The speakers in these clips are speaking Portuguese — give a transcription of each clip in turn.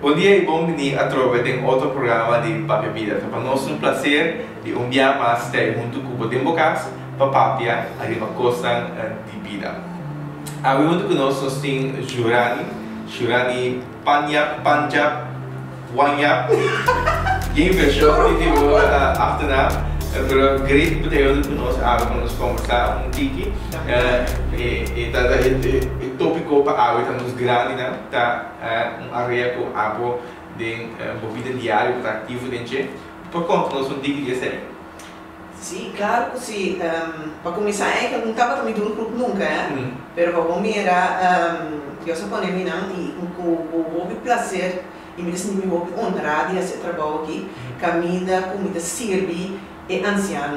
Bom dia e bem-vindo a Trova em outro programa de Papia Vida. Para nós é um prazer de enviar mais até junto com o tempo para Papia, a uma coisa de vida. Agora junto com nós temos Jurani Panjab Wanyap. Quem fechou de tipo achternaam. Pero great betekent dat we ons avond ons conversar tiki e o tópico para a vida nos grande né tá área com abo de vida diária ativo dentro por conta nós tiki de série. Sim, claro que sim. Para começar é que não estava também do grupo nunca, pero para mim era eu só quando me não e o hobby prazer e me disse me hobby honrar de esse trabalho aqui caminha comida serve e anciano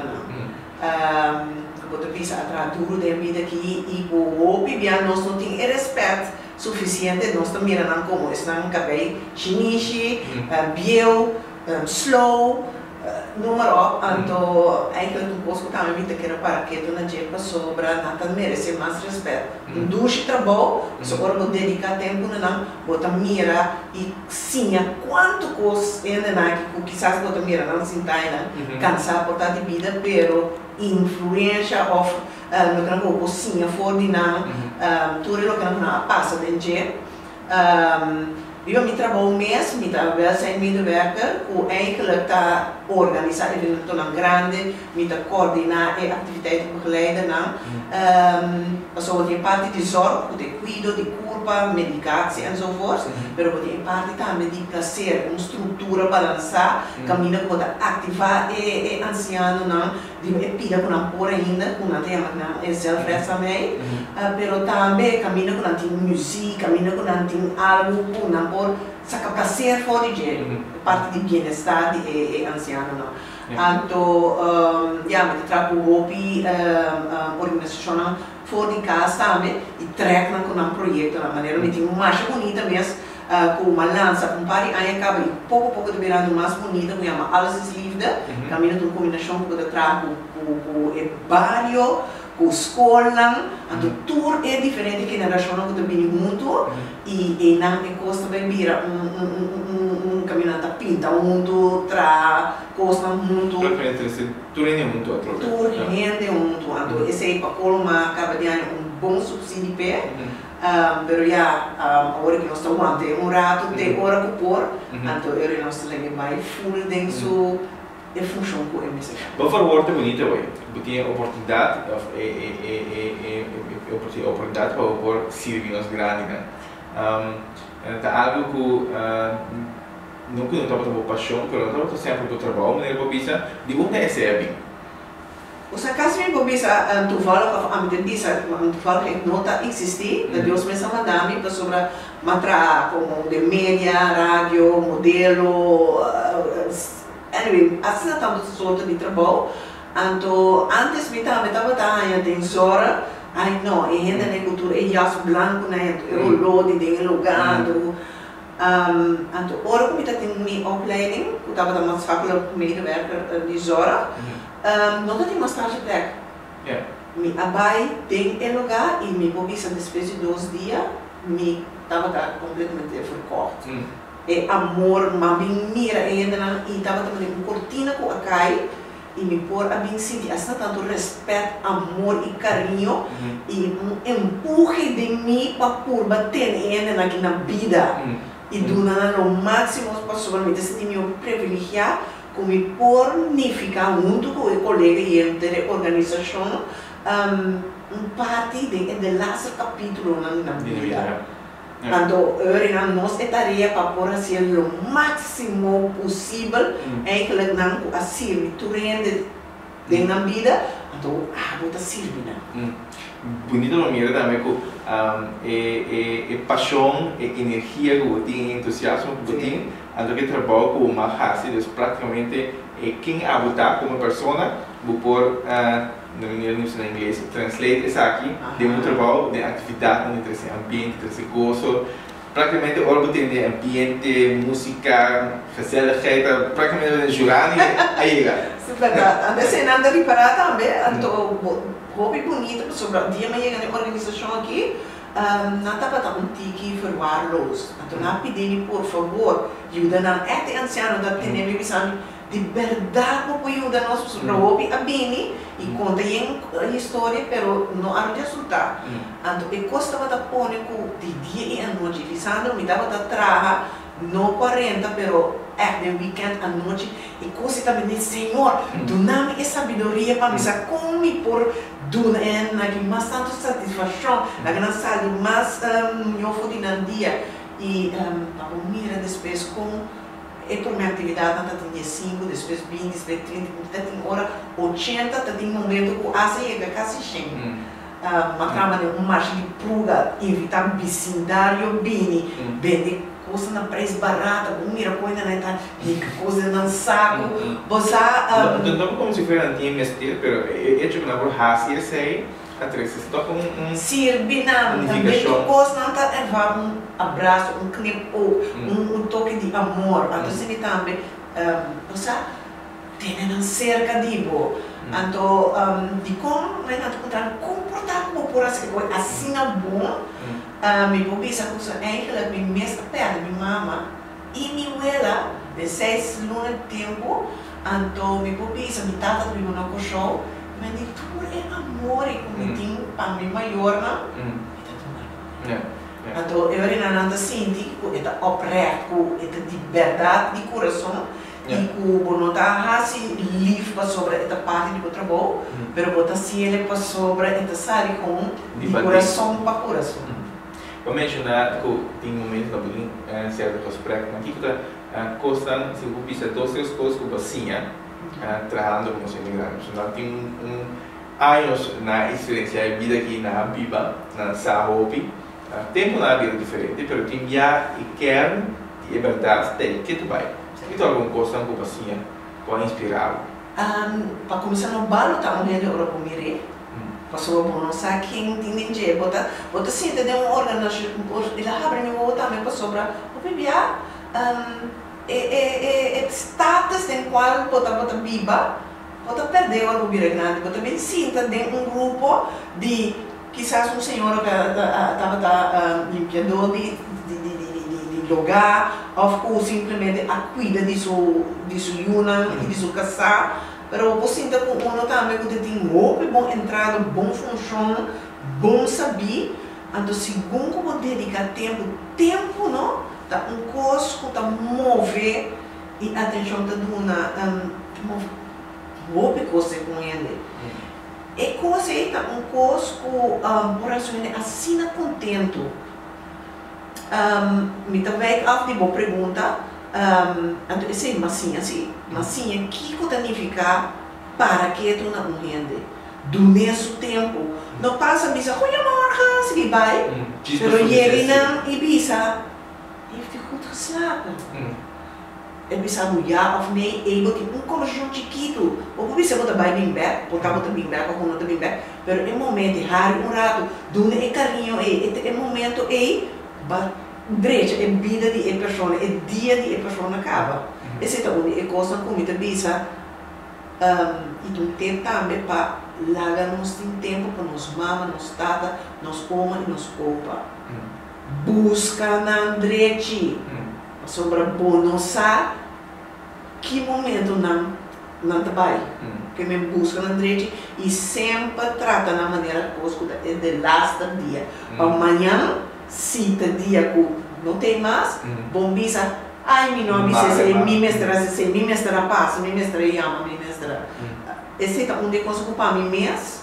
que pisa atrás duro da vida aqui e o hobby bem nós não tem respeito suficiente nós também não como estão cabelo chinês bio slow número então é que eu posso também me ter que para que tu não jepa sobra nada merece mais respeito induz trabalho só agora vou dedicar tempo não botar mira e sim quanto coisa ainda não que quizás botar mira não sentar não cansar botar de vida pero influência of no que não vou sim for de não tudo o que não passa dentro eu me trabalho mesmo, me trabalho sem medewerker, o eigenlijk está organizar eventos tão grande, me está coordenar a atividade begeleiden na, so tem parte de zorg, de cuido, de curva, medicatie enzovoort, pero tem parte também de prazer, uma estrutura balançar, caminho que pode ativar e anciano não, de pida com a por ainda, com a tema não é zelfres também, pero também caminho com a tem música, caminho com a tem algo com a por saca prazer fora de parte de bem-estar e anciano não. Então, me trago hobby organizacional fora de casa também e treco com um projeto na maneira que tem uma mais bonita mesmo com uma lança com pare aí acaba e pouco de virando mais bonita que chama alles is liefde caminho de combinação que eu trago com o barrio com escola, então tudo é diferente que na geração que eu venho muito e não é costa bem vira caminhada pinta muito tra costa muito tudo é muito outro tudo é muito então esse aí para colma acaba de bom subsídio pé pero já agora que nós estamos ante rato tem hora que por então eu não sei nem mais full dentro e funciona com o MSC. Wat voor woorden bonito hoor. Betekent oportunidade oportunidade para servir nos grandes. Tá algo que nunca não estava com paixão, pero estava sempre do trabalho, mas ele bisa de onde é serve. Os casos me bisa toevallig of toevallig ik nota existir, dat Deus me sama dami para sobre matra como de media, rádio, modelo anyway, assim não estamos soltos de trabalho. Então, antes me estava tem zora, ai não, ainda na cultura é jaço branco, né? Eu lodi de lugar, então, agora como tem minha opleiding, eu estava da maatschappelijk medewerker de zora, não tem mais tarde plek. Me abai tem lugar e me pobisa depois de 2 dias, me estava completamente verkocht. E amor, mas bem mira ainda não e estava também uma cortina com a cai e me pôr a bem sentir assim tanto respeito, amor e carinho e empurre de mim para por bater ainda na vida e donar o máximo possível me sentir meu privilegiado como me pôr nem ficar junto com o colega e entre organização parte de last capítulo na vida. Então, nós é tarefa para por fazer o máximo possível, eigenlijk não assim, tu rende na vida, então, bota servir, né? Bonito a maneira também que paixão, energia que tem, entusiasmo que tem, então que trabalho com uma raça, praticamente quem abutar como pessoa, vou pôr na inglês, translate isso aqui, de um trabalho, de atividade, de esse ambiente, de esse gozo, praticamente algo tem de ambiente, música, gezelligheid, praticamente jurar e aí. É verdade, antes de nada reparar também, então hobby bonito sobre o dia mas chega na organização aqui não estava tão tiki verwaarloosd. Então, não pedi por favor, ajuda não é de anciano da tem visão de verdade não pode ajudar nós roubi a bini e conta a história, pero não há resultado. Então, e costa da pônico de dia e a noite, Lisandro me dava da traja não 40, pero de weekend à noite e coisa também de Senhor, dá-me essa sabedoria para me saber como por dar mais tanto satisfação, na grande sala mais eu fui no dia e para mira depois com a minha atividade não tinha 5, depois 20, depois 30, depois tem hora 80, tem momento que a chega quase 100. Uma trama de marcha de pruga, evitar vecindário bem, vender coisa na preço barata, mira coisa na tá, coisa no saco, você não como se fosse antigo investir, pero é tipo na borracha e sei a três se toca sirve não, também coisa não tá levar abraço, clipo, toque de amor, então se também você tem na cerca de bo. Então, de como vai não encontrar comportar como por assim bom, me vou pensar com essa ela me mesma perna minha mama e minha abuela de 6 lunas de tempo, então me vou pensar me tata me não com show, mas de tudo é amor e como tem para mim maior não, então eu ainda não sinto que é opreto, é de verdade de coração. E que não está assim livre para sobre esta parte do trabalho, mas está assim para sobre esta série com de coração para coração. Vou mencionar que tem momentos da bullying certo que os práticos aqui que costam se você pisa 12 coisas com bacia trabalhando como se imigrante. Nós tem anos na experiência de vida aqui na Biba, na Sahopi, tempo na vida diferente, mas tem já e quer e é verdade tem que tu vai. E tu alguma coisa com bacia para inspirar? Para começar no balo tá mulher de Europa mire. Passou por não sei quem tem ninguém, bota sim tem um órgão ele abre meu outro também para sobrar. O bebê status em qual bota biba, bota perdeu algo grande, bota bem sinta de grupo de quizás senhor que estava limpiando de lugar, ou simplesmente a cuida de sua yuna e de sua casa. Pero você sinta com o também que tem bom entrada, bom função, bom saber, então segundo como dedicar tempo não, tá coisa que tá mover e atenção tá dando boa coisa com ele. E coisa aí tá coisa que por exemplo ele assina contento. Me também af de boa pergunta, então esse massinha que significa para que tu não rende do mesmo tempo não passa bisa olha morra se vai pero ele não e bisa e fica interessado e bisa mulher of me able que conjunto chiquito ou bisa botar bem back botar bem back ou não bem back pero em momento raro rato do é carinho é momento brecha é vida de pessoa é dia de pessoa acaba esse é onde é coisa como te bisa e tu tem também para largar nos tempo para nos mama nos tata nos oma e nos opa busca na direita sobre bom nossa que momento não trabalha que me busca na direita e sempre trata na maneira que é de last dia amanhã cita dia que não tem mais, bom bisa, ai meu nome se mi mestra passa, mi mestra ama, mi mestra. Esse é onde consigo para mim mesmo,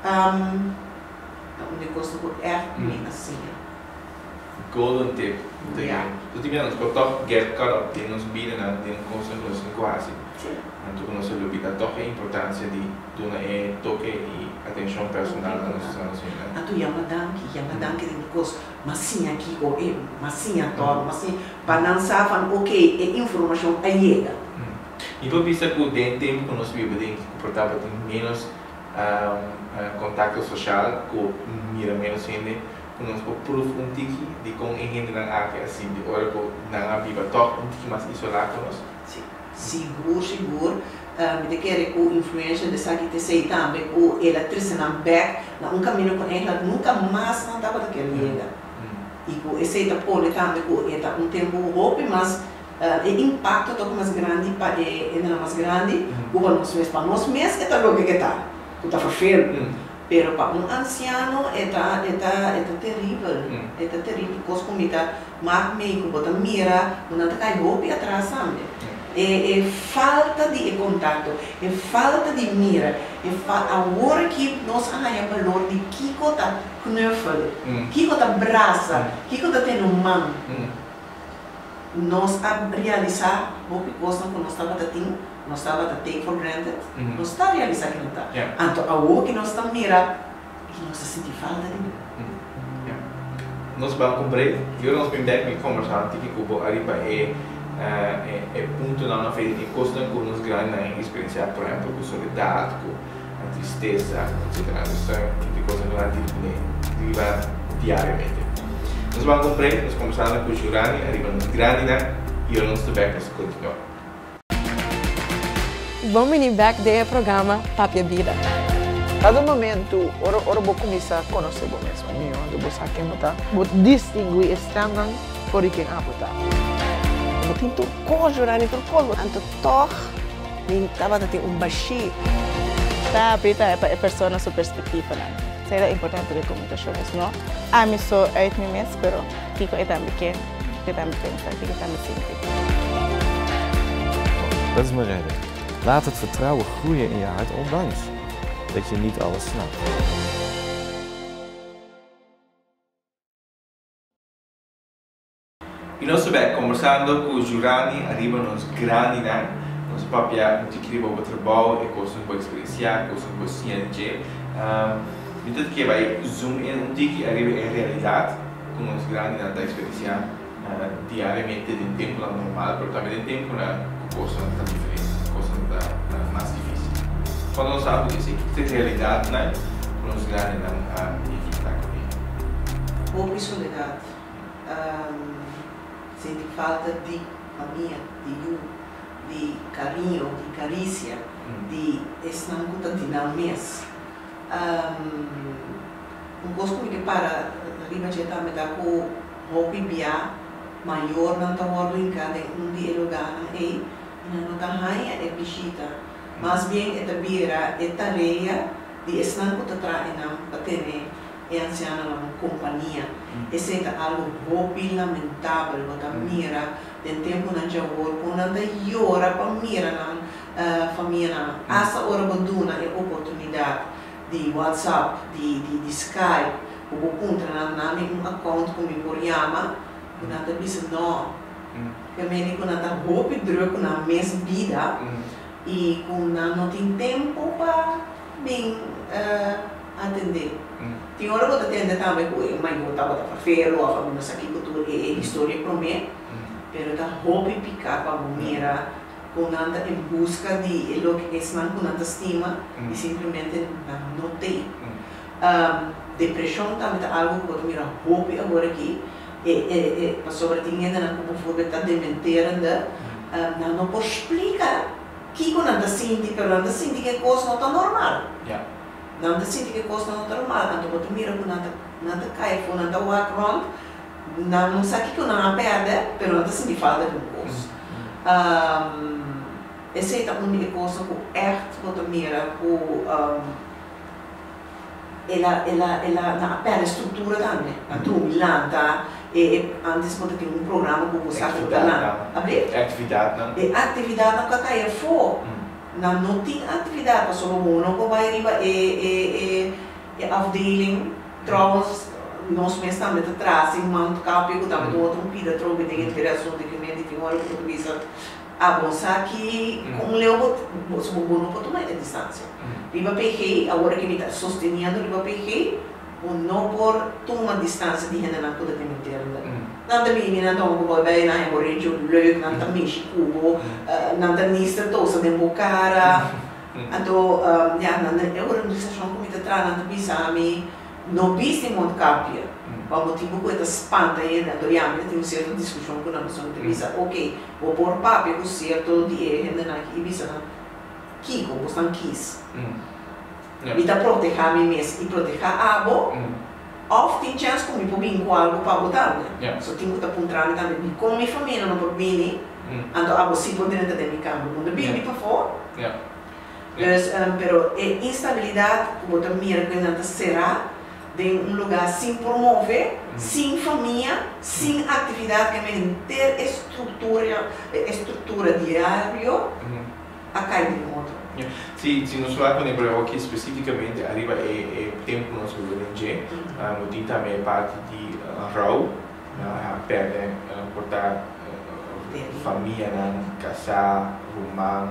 onde consigo assim. Golden tip. Tu tinha nos botar get caught up, tem nos bira na tem coisa nos quase. Então não se olvida toque a importância de dar toque e atenção personal na nossa relação. Atu yamadanki de coisa, massinha aqui ou massinha todo, massinha para não saber ok, é informação aí. E por isso que tem tempo que nós vivemos tem que comportar tem menos contato social, com mira menos gente, que nós por um tique de como gente não é assim de hora que não viva toque um tique mais isolado nós. Seguro, me quer com influência de sabe que sei também com eletricidade na back na caminho com ela nunca mais não dava daquele chega e com esse tá pole também com eta tempo roupa mas o impacto toca mais grande para ainda mais grande o para nós mesmos que tá logo que tá feio pero para anciano é terrível coisa como tá mas meio que mira não tá cai roupa atrás também é falta de contato é falta de mira agora que nós arranhamos valor de Kiko tá knuffel Kiko tá braça Kiko tá tendo mão nós a realizar o que nós estava tendo nós estava take for granted nós está realizando que não está então agora que nós estamos mira que nós sentimos falta de nós vamos cumprir eu não vim back me conversar que Cuba arriba é ponto na nossa vida que costa com nos grandes experienciar por exemplo com solidariedade com a tristeza etc isso é tipo coisa que nós viver diariamente nós vamos cumprir nós começamos com o Jurani arriba nos grandes e eu não estou back para continuar vamos ir back do programa Papia Vida cada momento ora vou começar a conhecer o mesmo eu vou saber quem botar vou distinguir standard por quem a botar tem tudo coisa lá dentro coisa anto toch nem tava ter baixi tá preta é persona sua perspectiva lá será importante de comunicação não a mim só é me mesmo pero fico é também que também pensa que também sente dat is mijn reden laat het vertrouwen groeien in je hart ondanks dat je niet alles snapt. E nós estamos conversando com o Jurani, arriba nos grandes, nós papia muito que o trabalho e coisas que experienciar, coisas que ciência, muito que vai zoom in que arriba em realidade com os grandes da experienciar diariamente em tempo normal, mas também em tempo na coisa tá diferente, coisa tá mais difícil. Quando nós sabemos que essa realidade, né, com os grandes não enfrentar com pouco soledade. Sente falta de família, de carinho, de carícia, de estar no mês. Coisa que para arriba já está me dá com roupa bia maior não está morto em cada dia lugar e não está raia é bichita, mas bem é tabira é tarefa de estar no trabalho não para ter é anciana na companhia. Esse é algo muito lamentável, porque mira, tem tempo na jawor, quando anda hora para mira na família, essa hora banduna é oportunidade de WhatsApp, de Skype, o contra na account como por yama, quando anda bisa não, que me quando anda roupa druk na mesma vida e quando não tem tempo para bem atender. Tem hora que eu atendo também com ele, mas eu estava para feira, ou a família aqui que tu é história para mim, mas tá roupa e picar para mira, quando anda em busca de lo que é não quando anda estima e simplesmente não tem. Depressão também tá algo que eu mira roupa agora aqui, para sobretinha na como for está dementando, não pode explicar que quando anda sente, pero anda sente que coisa não está normal. Não sente que coisa não é normal, então quando mira que não cai, quando não walk around, não sabe que não perde, mas não sente falta de coisa. Essa é a única coisa que é quando mira que ela não perde a estrutura também, a tumulanta e antes quando tinha programa que você atividade não. Atividade não cai fora. Não tem atividade, mas só não vai arriba afdeling, trouwens, nós mesmos também atrás, em Mount Capio, também do outro pida, trouxe de integração de documento, tem hora portuguesa, avançar que com o leu, você não pode tomar a distância. Riba PG, agora que me está sustentando, riba PG, não por tomar distância de gente na toda temporada. Não também não tão bom bem na região leuk, não também Chico, não também estratosa de Bocara, então já na organização como está trazendo não bisami, não biste muito capia, para motivo que está espanta aí, então já me tem uma certa discussão com a pessoa que bisa, ok, vou pôr papel com certo de gente na que bisa Kiko, você não quis. Yeah. E tá proteger mim mesmo e proteger a abo. Of tem chance comigo para vir com algo para botar, né? Yeah. Só tenho que estar puntrando também. Com minha família não pode vir, então abo sim pode dentro da minha cama. Quando vir para fora. Mas, pero instabilidade, como eu miro que não será de lugar sem promover, sem família, sem atividade que me ter estrutura diária, a cair de outro. Se nós falarmos aqui especificamente, arriba é tempo nós vivemos, muito também parte de rau, perde portar família, casar, rumar,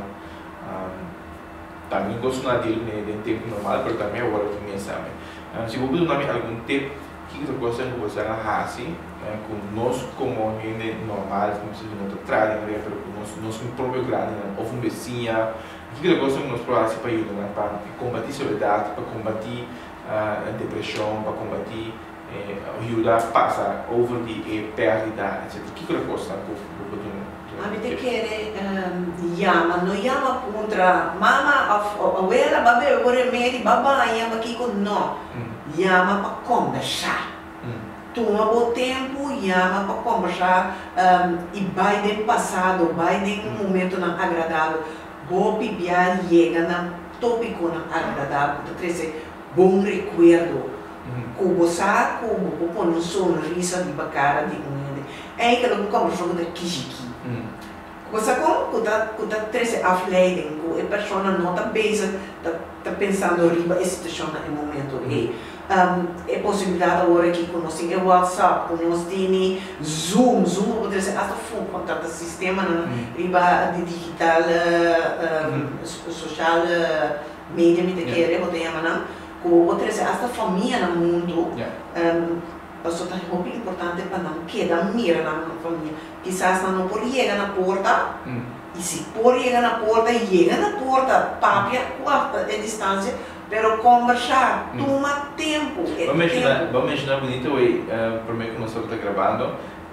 também gosto dele em tempo normal, mas também agora que me sabe. Se você dar algum tempo que você não gosta de fazer, com nós como gente normal, como se não traz, mas nós próprio grande, ou um vizinho, que gosta de nós para ajudar para combater soledade, para combater depressão, para combater ajudar a passar over de perda, etc. Que gosta A gente quer chama contra mama, abuela, babé, o remédio, babá, chama aqui com não. Chama para conversar. Toma o tempo, chama para conversar e vai de passado, vai de momento não agradável. Vou pedir chega no tópico não agradável, para trazer bom recuerdo. Como sabe, como pôr um sorriso de cara de mulher. É que eu converso com Kijiki. Você como está treze afleiding, a pessoa não está está pensando riba a situação no momento e é possibilidade agora que nós temos WhatsApp, nós temos Zoom pode ser até um contato sistema riba de digital social media me quer pode chamar como pode ser até família no mundo. Isso é muito importante para não quedar mira na família. Quizás não pode chegar na porta, e se pode chegar na porta, papia, quarta de distância, mas conversar, toma tempo. Vamos mencionar bonito aí, por meio que nós estamos gravando,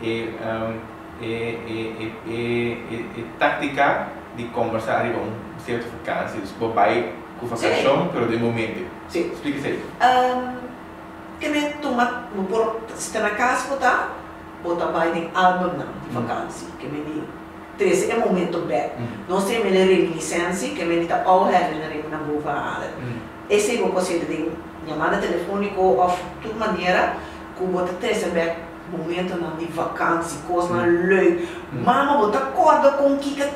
tática de conversar com certas vacâncias, vai com vacação, mas de momento. Sim. Explica isso aí. Que me toma, se está na casa, bota vai em álbum de vacância, que me diz, três é momento bem. Nós temos reminiscência, que me diz, ao rever na boa área. Esse é o conceito de chamada telefônica ou de toda maneira, que bota três é bem momento de vacância, coisa leuk. Mama bota corda com Kiko,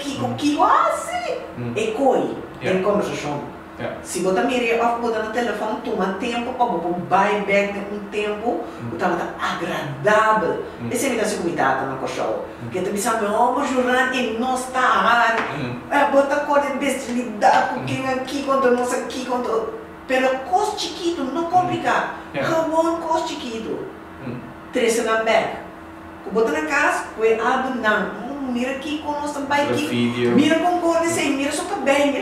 sim! É coi, em conversação. Se você mirar no telefone, toma tempo para você back tempo, estava agradável. Esse é o cuidado na show. Que te pensando, mas Juran e nós está bota corda de bestialidade com quem aqui quando nós aqui quando, pero cost chiquito, não complicado. Como cost chiquito. Três na back. Bota na casa, foi álbum não. Mira aqui com nós também aqui. Mira com cor de ser, mira só bem.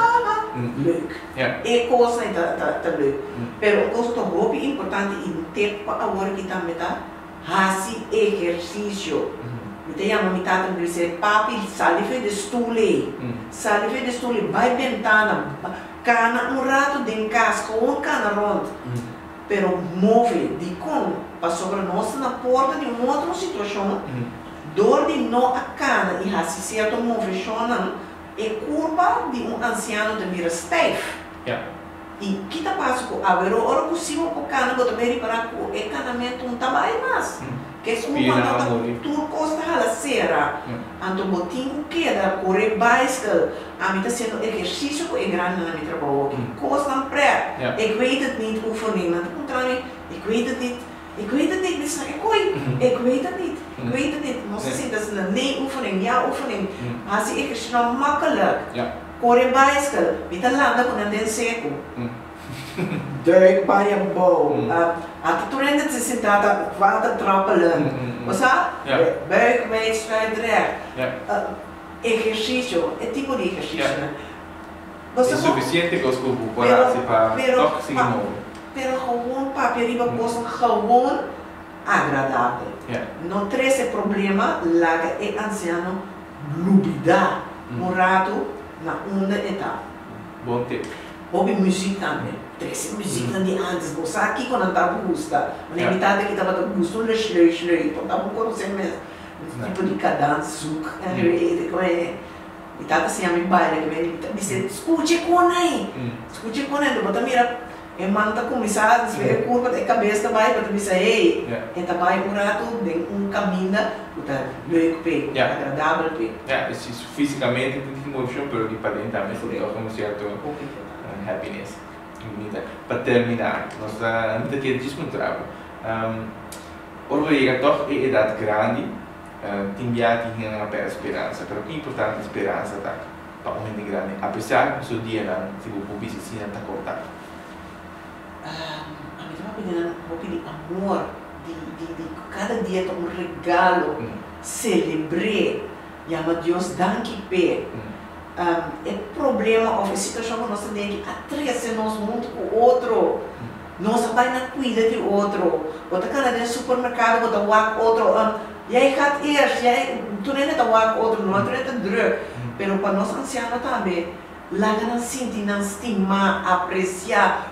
Leuk. É coisa tá leuk. Pero gosto muito importante em ter para agora que também tá fazer exercício. Então a mamãe tá também dizer papi sai de estule. Sai de estule, vai ventana, cana rato de casa com cana rond. Pero move de com para sobre nós na porta de uma outra situação. Dor de não a cana e assim certo movimento é culpa de anciano de vir stef. E que está passando com a hora possível com cana que também para o encanamento não trabalha mais. Que é uma tudo costa a cera. Então botinho queda correr bicycle. A mim está sendo exercício que é grande na minha trabalho. Costa não pré. Eu weet het niet oefening. Aan het contrario, ik weet het niet. Ik weet het niet, dus ik weet het niet. Ik weet het niet. Moest zien dat is een nee-oefening, ja-oefening. Maar ze is nou makkelijk. Corre bicycle, met een landen van een seco. Duik bij je bouw. Had het toen dat ze zit dat water trappelen. Wat dat? Buik, wijd, sluit, recht. Exercício, é tipo de exercício, né? É suficiente que os corporais para toque pero gewoon paperiba coisa gewoon agradável. Não traz esse problema lá é anciano lubida, morado na onda etapa. Bom tempo. Houve música também. Três música de antes. Você aqui quando estava gusta. Na metade que estava gostando de schlei. Então estava conhecendo mesmo. Tipo de cadência, e tata assim a minha baile que vem dizer escute com aí. Escute com aí. Então mira, manda começar a ver curva de cabeça vai para dizer ei. Então vai rato de caminho, puta, leuk agradável pe. Isso fisicamente tem emoção, pero que para dentro também se toca um certo happiness. Para terminar, nós ainda quer desmontar. Orgulho toch é idade grande, tem tinha a esperança, pero que importante a esperança tá para um gente grande, apesar que o seu dia não se o público se não tá cortado. A minha vou pedir amor, de cada dia tá um regalo, celebrar, chama Deus danke pe. É problema ou situação que nós temos que atrair nós muito com o outro. Nós vai na cuida de outro. Bota cara no supermercado, bota o outro. Jij gaat eerst, tu nem tá o outro, não é tão druk. Pero para nós ancianos também, lá não sentir, não estimar, apreciar,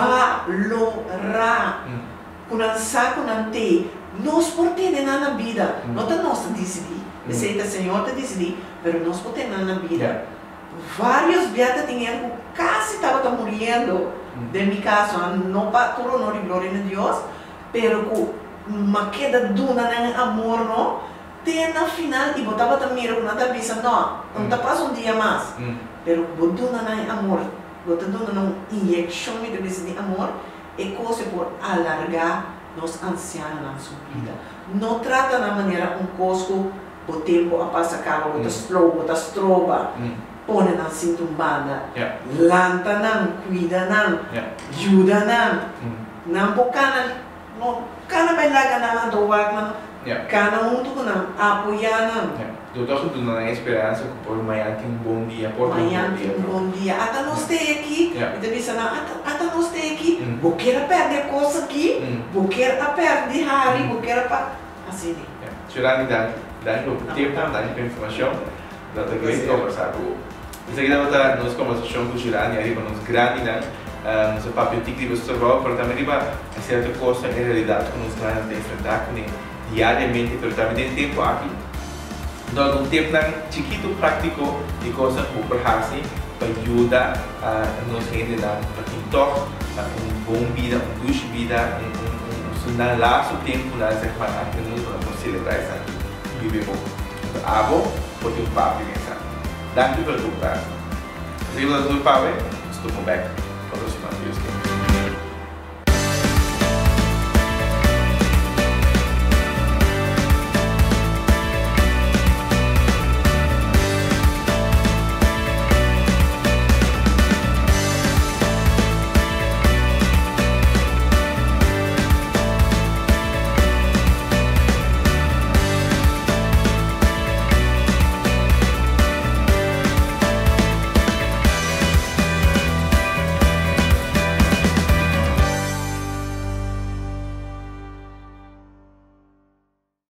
valorar. Quando saco não tem, nós por ter na vida, não tá nós decidir. Aceita Senhor te decidir, pero nós por ter na vida. Vários beatas tinham quase estava morrendo. De mi caso, não para todo honor e glória de Deus, pero com uma queda duna em amor, não? Tem na final e botava também uma da visa, não tá passando dia mais, pero botuna em amor, botando uma injeção de visa de amor, é coisa por alargar nos ancianos na sua vida. Não trata na maneira cosco, o tempo a passa cabo, bota slow, bota stroba. Põe na cintumbada, lanta não, cuida não, ajuda não bocana, não cana vai lá na doar não, cana tu não apoiar não. Doutor, tu não tem esperança que por amanhã tem bom dia, por amanhã tem bom dia. Até nós tem aqui, e te disse até nós tem aqui, vou querer perder coisa aqui, vou querer perder Harry, vou querer assim. Tirando dá tempo, dá informação, dá também conversar com Isso aqui dá nós conversação com o Girani, aí para nós grande, né? Nos papel que você observou, pero também riba é certa coisa em realidade que nós grandes tem enfrentar com diariamente, pero também tem tempo aqui. Então, algum tempo chiquito prático de coisa que por assim para ajudar a nós gente para ter bom vida, duas vida, um laço tempo na semana que nós celebrar essa viver bom. Então, abo porque o papo é Dank u voor het opdragen. Als iemand dat doet, Pawe, stop me back. Wat is het nou?